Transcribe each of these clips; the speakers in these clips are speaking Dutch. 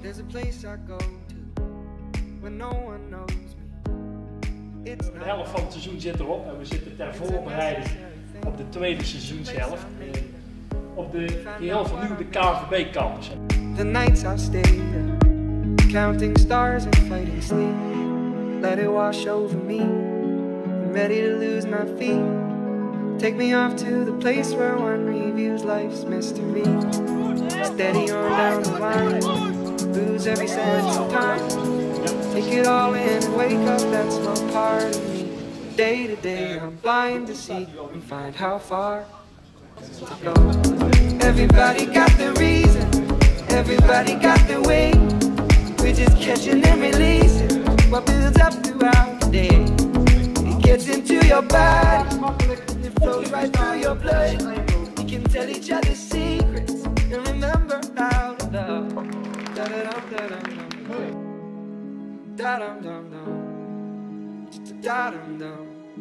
There's a place I go to when no one knows me. De helft van het seizoen zit erop en we zitten ter voorbereiding op de tweede seizoenshelft. Op de geheel vernieuwde KNVB-campus. The nights I stayed up, counting stars and fighting sleep. Let it wash over me. I'm ready to lose my feet. Take me off to the place where one reviews life's mystery. Steady on down the line, lose every sense of time. Take it all in and wake up that small part of me. Day to day I'm blind to see and find how far to go. Everybody got their reason, everybody got their way. We're just catching and releasing what builds up throughout the day. It gets into your body, it flows right through your blood. We can tell each other secrets and remember how to love. Da-da-dum-da-dum-dum, da-dum-dum-dum, da-dum-dum,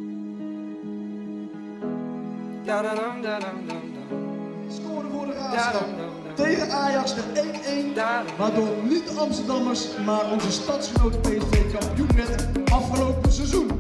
da-da-dum-da-dum-dum. Scoorde voor de Graafschap tegen Ajax de 1-1, waardoor niet de Amsterdammers, maar onze stadsgenoot PSV kampioen werd afgelopen seizoen.